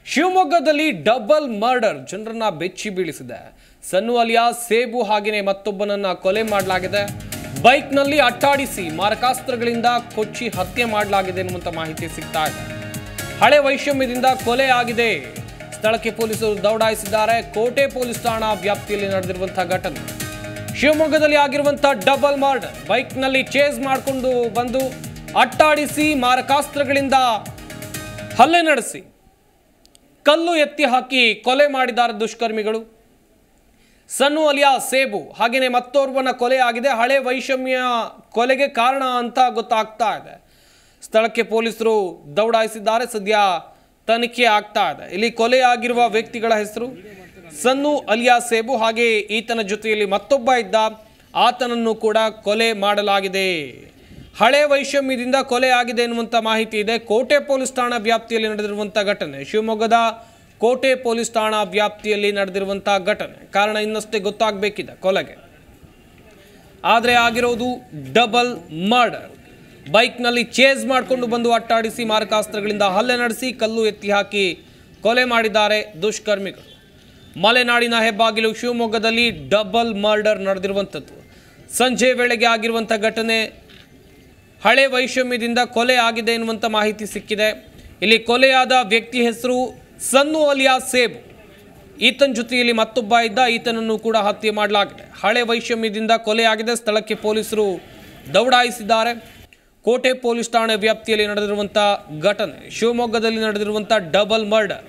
ಶಿವಮೊಗ್ಗದಲ್ಲಿ double murder ಜನರನ್ನ ಬೆಚ್ಚಿ ಬೀಳಿಸಿದೆ. ಸನ್ನು ಅಲಿಯಾಸ್ ಸೇಬು ಹಾಗೆಯೇ ಮತ್ತೊಬ್ಬನನ್ನ ಕೊಲೆ ಮಾಡಲಾಗಿದೆ. ಬೈಕ್ನಲ್ಲಿ ಅಟ್ಟಾಡಿಸಿ ಮಾರಕಾಸ್ತ್ರಗಳಿಂದ ಕೊಚ್ಚಿ ಹತ್ಯೆ ಮಾಡಲಾಗಿದೆ ಎನ್ನುವಂತ ಮಾಹಿತಿ ಸಿಗ್ತಾ ಇದೆ. ಹಳೆ ವೈಷಮ್ಯದಿಂದ ಕೊಲೆ ಆಗಿದೆ. ಸ್ಥಳಕ್ಕೆ ಪೊಲೀಸರು ದೌಡಾಯಿಸಿದ್ದಾರೆ. ಕೋಟೆ ಪೊಲೀಸ್ ಠಾಣಾ ವ್ಯಾಪ್ತಿಯಲ್ಲಿ ನಡೆದಿರುವಂತಹ ಘಟನೆ. ಶಿವಮೊಗ್ಗದಲ್ಲಿ ಆಗಿರುವಂತಹ ಡಬಲ್ ಮರ್ಡರ್. ಬೈಕ್ನಲ್ಲಿ ಚೇಸ್ ಮಾಡಿಕೊಂಡು ಬಂದು ಅಟ್ಟಾಡಿಸಿ ಮಾರಕಾಸ್ತ್ರಗಳಿಂದ ಹಲ್ಲೆ ನಡೆಸಿ ಕಲ್ಲು ಎತ್ತಿ ಹಾಕಿ ಕೊಲೆ ಮಾಡಿದ್ದಾರೆ ದುಷ್ಕರ್ಮಿಗಳು. ಸನ್ನು ಅಲಿಯಾಸ್ ಸೇಬು ಹಾಗೆಯೇ ಮತ್ತೋರ್ವನ ಕೊಲೆ ಆಗಿದೆ. ಹಳೆ ವೈಷಮ್ಯ ಕೊಲೆಗೆ ಕಾರಣ ಅಂತ ಗೊತ್ತಾಗ್ತಾ ಇದೆ. ಸ್ಥಳಕ್ಕೆ ಪೊಲೀಸರು ದೌಡಾಯಿಸಿದ್ದಾರೆ. ಸದ್ಯ ತನಿಖೆ ಆಗ್ತಾ ಇದೆ. ಇಲ್ಲಿ ಕೊಲೆ ಆಗಿರುವ ವ್ಯಕ್ತಿಗಳ ಹೆಸರು ಸನ್ನು ಅಲಿಯಾಸ್ ಸೇಬು, ಹಾಗೆ ಈತನ ಜೊತೆಯಲ್ಲಿ ಮತ್ತೊಬ್ಬ ಇದ್ದ, ಆತನನ್ನು ಕೂಡ ಕೊಲೆ ಮಾಡಲಾಗಿದೆ. ಹಳೆ ವೈಷಮ್ಯದಿಂದ ಕೊಲೆ ಆಗಿದೆ ಎನ್ನುವಂಥ ಮಾಹಿತಿ ಇದೆ. ಕೋಟೆ ಪೊಲೀಸ್ ಠಾಣಾ ವ್ಯಾಪ್ತಿಯಲ್ಲಿ ನಡೆದಿರುವಂಥ ಘಟನೆ. ಶಿವಮೊಗ್ಗದ ಕೋಟೆ ಪೊಲೀಸ್ ಠಾಣಾ ವ್ಯಾಪ್ತಿಯಲ್ಲಿ ನಡೆದಿರುವಂಥ ಘಟನೆ. ಕಾರಣ ಇನ್ನಷ್ಟೇ ಗೊತ್ತಾಗಬೇಕಿದೆ ಕೊಲೆಗೆ. ಆದರೆ ಆಗಿರೋದು ಡಬಲ್ ಮರ್ಡರ್. ಬೈಕ್ನಲ್ಲಿ ಚೇಸ್ ಮಾಡಿಕೊಂಡು ಬಂದು ಅಟ್ಟಾಡಿಸಿ ಮಾರಕಾಸ್ತ್ರಗಳಿಂದ ಹಲ್ಲೆ ನಡೆಸಿ ಕಲ್ಲು ಎತ್ತಿ ಹಾಕಿ ಕೊಲೆ ಮಾಡಿದ್ದಾರೆ ದುಷ್ಕರ್ಮಿಗಳು. ಮಲೆನಾಡಿನ ಹೆಬ್ಬಾಗಿಲು ಶಿವಮೊಗ್ಗದಲ್ಲಿ ಡಬಲ್ ಮರ್ಡರ್ ನಡೆದಿರುವಂಥದ್ದು. ಸಂಜೆ ವೇಳೆಗೆ ಆಗಿರುವಂಥ ಘಟನೆ. ಹಳೆ ವೈಷಮ್ಯದಿಂದ ಕೊಲೆ ಆಗಿದೆ ಎನ್ನುವಂಥ ಮಾಹಿತಿ ಸಿಕ್ಕಿದೆ. ಇಲ್ಲಿ ಕೊಲೆಯಾದ ವ್ಯಕ್ತಿ ಹೆಸರು ಸನ್ನು ಅಲಿಯಾಸ್ ಸೇಬು. ಈತನ ಜೊತೆಯಲ್ಲಿ ಮತ್ತೊಬ್ಬ ಇದ್ದ, ಈತನನ್ನು ಕೂಡ ಹತ್ಯೆ ಮಾಡಲಾಗಿದೆ. ಹಳೆ ವೈಷಮ್ಯದಿಂದ ಕೊಲೆ ಆಗಿದೆ. ಸ್ಥಳಕ್ಕೆ ಪೊಲೀಸರು ದೌಡಾಯಿಸಿದ್ದಾರೆ. ಕೋಟೆ ಪೊಲೀಸ್ ಠಾಣೆ ವ್ಯಾಪ್ತಿಯಲ್ಲಿ ನಡೆದಿರುವಂಥ ಘಟನೆ. ಶಿವಮೊಗ್ಗದಲ್ಲಿ ನಡೆದಿರುವಂಥ ಡಬಲ್ ಮರ್ಡರ್.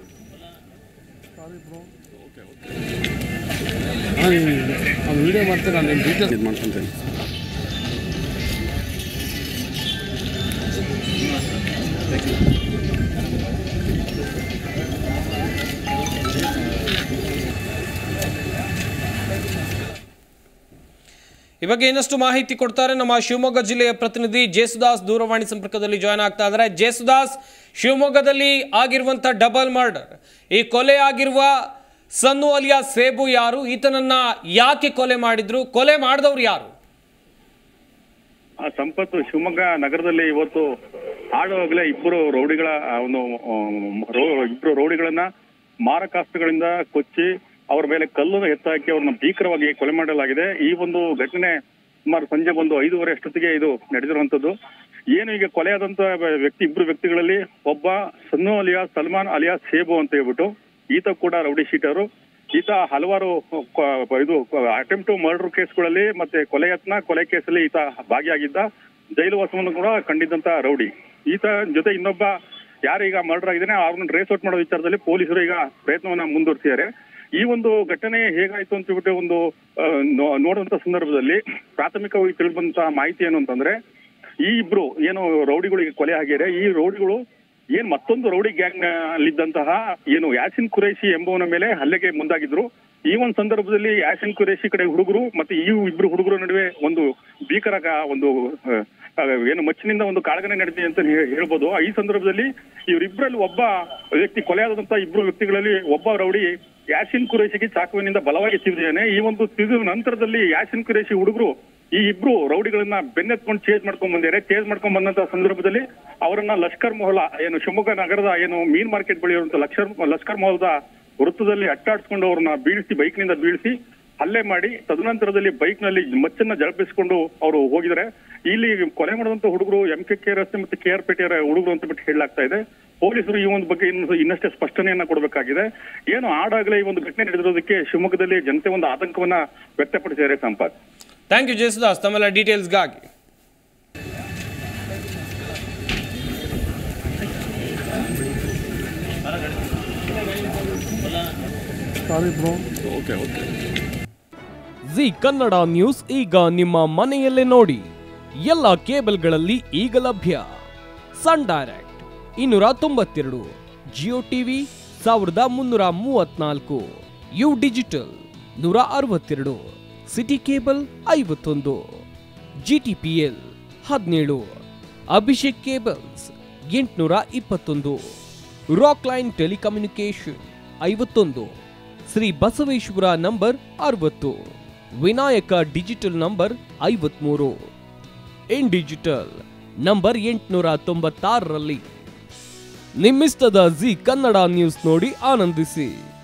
ವಿಡಿಯೋ ಮಾಡ್ತಾರೆ, ನಾನು ಡೀಟೇಲ್ಸ್ ಇದು ಮಾಡ್ಕೊಳ್ತೇನೆ. ಈ ಬಗ್ಗೆ ಇನ್ನಷ್ಟು ಮಾಹಿತಿ ಕೊಡ್ತಾರೆ ನಮ್ಮ ಶಿವಮೊಗ್ಗ ಜಿಲ್ಲೆಯ ಪ್ರತಿನಿಧಿ ಜೇಸುದಾಸ್ ದೂರವಾಣಿ ಸಂಪರ್ಕದಲ್ಲಿ ಜಾಯ್ನ್ ಆಗ್ತಾ ಇದ್ದಾರೆ. ಜೇಸುದಾಸ್, ಶಿವಮೊಗ್ಗದಲ್ಲಿ ಆಗಿರುವಂಥ ಡಬಲ್ ಮರ್ಡರ್, ಈ ಕೊಲೆ ಆಗಿರುವ ಸನ್ನು ಅಲಿಯಾಸ್ ಸೇಬು ಯಾರು? ಈತನನ್ನ ಯಾಕೆ ಕೊಲೆ ಮಾಡಿದ್ರು? ಕೊಲೆ ಮಾಡಿದವರು ಯಾರು? ಸಂಪತ್ತು, ಶಿವಮೊಗ್ಗ ನಗರದಲ್ಲಿ ಇವತ್ತು ಆಡುವಾಗಲೇ ಇಬ್ಬರು ರೌಡಿಗಳನ್ನ ಮಾರಕಾಸ್ತ್ರಗಳಿಂದ ಕೊಚ್ಚಿ ಅವರ ಮೇಲೆ ಕಲ್ಲನ್ನು ಎತ್ತಾಕಿ ಅವ್ರನ್ನ ಭೀಕರವಾಗಿ ಕೊಲೆ ಮಾಡಲಾಗಿದೆ. ಈ ಒಂದು ಘಟನೆ ಸುಮಾರು ಸಂಜೆ 5:30 ಅಷ್ಟೊತ್ತಿಗೆ ಇದು ನಡೆದಿರುವಂತದ್ದು. ಏನು ಈಗ ಕೊಲೆಯಾದಂತ ಇಬ್ಬರು ವ್ಯಕ್ತಿಗಳಲ್ಲಿ ಒಬ್ಬ ಸನ್ನು ಅಲಿಯಾಸ್ ಸಲ್ಮಾನ್ ಅಲಿಯಾಸ್ ಸೇಬು ಅಂತ ಹೇಳ್ಬಿಟ್ಟು, ಈತ ಕೂಡ ರೌಡಿ ಶೀಟರು. ಈತ ಹಲವಾರು ಅಟೆಂಪ್ಟ್ ಟು ಮರ್ಡರ್ ಕೇಸ್ಗಳಲ್ಲಿ ಮತ್ತೆ ಕೊಲೆ ಕೇಸಲ್ಲಿ ಈತ ಭಾಗಿಯಾಗಿದ್ದ. ಜೈಲು ವಾಸವನ್ನು ಕೂಡ ಕಂಡಿದ್ದಂತ ರೌಡಿ. ಈತ ಜೊತೆ ಇನ್ನೊಬ್ಬ ಯಾರೀಗ ಮರ್ಡರ್ ಆಗಿದ್ದಾನೆ ಅವ್ರನ್ನ ಟ್ರೇಸ್ ಔಟ್ ಮಾಡೋ ವಿಚಾರದಲ್ಲಿ ಪೊಲೀಸರು ಈಗ ಪ್ರಯತ್ನವನ್ನ ಮುಂದುವರಿಸಿದ್ದಾರೆ. ಈ ಒಂದು ಘಟನೆ ಹೇಗಾಯ್ತು ಅಂತ ಹೇಳ್ಬಿಟ್ಟು ಒಂದು ನೋಡುವಂತ ಸಂದರ್ಭದಲ್ಲಿ ಪ್ರಾಥಮಿಕವಾಗಿ ತಿಳಿದಂತ ಮಾಹಿತಿ ಏನು ಅಂತಂದ್ರೆ, ಈ ಇಬ್ರು ಏನು ರೌಡಿಗಳಿಗೆ ಕೊಲೆ ಆಗಿದ್ದಾರೆ, ಈ ರೌಡಿಗಳು ಏನ್ ಮತ್ತೊಂದು ರೌಡಿ ಗ್ಯಾಂಗ್ ಅಲ್ಲಿದ್ದಂತಹ ಏನು ಯಾಸಿನ್ ಕುರೈಶಿ ಎಂಬುವನ ಮೇಲೆ ಹಲ್ಲೆಗೆ ಮುಂದಾಗಿದ್ರು. ಈ ಒಂದು ಸಂದರ್ಭದಲ್ಲಿ ಯಾಸಿನ್ ಕುರೈಶಿ ಕಡೆ ಹುಡುಗರು ಮತ್ತೆ ಈ ಇಬ್ರು ಹುಡುಗರ ನಡುವೆ ಒಂದು ಭೀಕರ ಏನು ಮಚ್ಚಿನಿಂದ ಒಂದು ಕಾಳಗನೆ ನಡೆದಿದೆ ಅಂತ ಹೇಳ್ಬೋದು. ಈ ಸಂದರ್ಭದಲ್ಲಿ ಇವರಿಬ್ಬರಲ್ಲಿ ಒಬ್ಬ ವ್ಯಕ್ತಿ ಕೊಲೆಯಾದಂತಹ ಇಬ್ರು ವ್ಯಕ್ತಿಗಳಲ್ಲಿ ಒಬ್ಬ ರೌಡಿ ಯಾಸಿನ್ ಕುರೈಶಿಗೆ ಚಾಕುವಿನಿಂದ ಬಲವಾಗಿ ತಿವಿದಿದ್ದಾನೆ. ಈ ಒಂದು ತಿವಿದ ನಂತರದಲ್ಲಿ ಯಾಸಿನ್ ಕುರೈಶಿ ಹುಡುಗರು ಈ ಇಬ್ರು ರೌಡಿಗಳನ್ನ ಬೆನ್ನೆತ್ಕೊಂಡು ಚೇಸ್ ಮಾಡ್ಕೊಂಡ್ ಬಂದಿದ್ದಾರೆ. ಚೇಸ್ ಮಾಡ್ಕೊಂಡ್ ಬಂದಂತ ಸಂದರ್ಭದಲ್ಲಿ ಅವರನ್ನ ಲಷ್ಕರ್ ಮೊಹಲಾ ಏನು ಶಿವಮೊಗ್ಗ ನಗರದ ಏನು ಮೀನ್ ಮಾರ್ಕೆಟ್ ಬಳಿ ಇರುವಂತ ಲಷ್ಕರ್ ಮೊಹಲದ ವೃತ್ತದಲ್ಲಿ ಅಟ್ಟಾಡಿಸ್ಕೊಂಡು ಅವ್ರನ್ನ ಬೈಕ್ನಿಂದ ಬೀಳಿಸಿ ಹಲ್ಲೆ ಮಾಡಿ ತದನಂತರದಲ್ಲಿ ಬೈಕ್ ನಲ್ಲಿ ಮಚ್ಚನ್ನ ಜಳಪಿಸಿಕೊಂಡು ಅವರು ಹೋಗಿದ್ದಾರೆ. ಇಲ್ಲಿ ಕೊಲೆ ಮಾಡಿದಂತ ಹುಡುಗರು MKK ರಸ್ತೆ ಮತ್ತೆ KR ಪೇಟೆಯ ಹುಡುಗರು ಅಂತ ಬಿಟ್ಟು ಹೇಳಲಾಗ್ತಾ ಇದೆ. ಪೊಲೀಸರು ಈ ಒಂದು ಬಗ್ಗೆ ಇನ್ನಷ್ಟೇ ಸ್ಪಷ್ಟನೆಯನ್ನ ಕೊಡಬೇಕಾಗಿದೆ. ಏನು ಆಡಾಗಲೇ ಈ ಒಂದು ಘಟನೆ ನಡೆದಿರೋದಕ್ಕೆ ಶಿವಮೊಗ್ಗದಲ್ಲಿ ಜನತೆ ಒಂದು ಆತಂಕವನ್ನ ವ್ಯಕ್ತಪಡಿಸಿದ್ದಾರೆ. ಸಂಪತ್, ಥ್ಯಾಂಕ್ ಯು ಜೇಸುದಾಸ್ ತಮ್ಮೆಲ್ಲ ಡೀಟೇಲ್ಸ್ಗಾಗಿ. ಜಿ ಕನ್ನಡ ನ್ಯೂಸ್ ಈಗ ನಿಮ್ಮ ಮನೆಯಲ್ಲೇ ನೋಡಿ. ಎಲ್ಲ ಕೇಬಲ್ಗಳಲ್ಲಿ ಈಗ ಲಭ್ಯ. Sun Direct 292, Jio TV 1334, U digital 162, city cable 51, GTPL 17, Abhishek cables 821, Rockline telecommunication 51, Shri Basaveshwara number 60, Vinayaka digital number 53, in digital number 896ರಲ್ಲಿ ನಿಮ್ಮಿಸ್ತದ ಜಿ ಕನ್ನಡ ನ್ಯೂಸ್ ನೋಡಿ ಆನಂದಿಸಿ.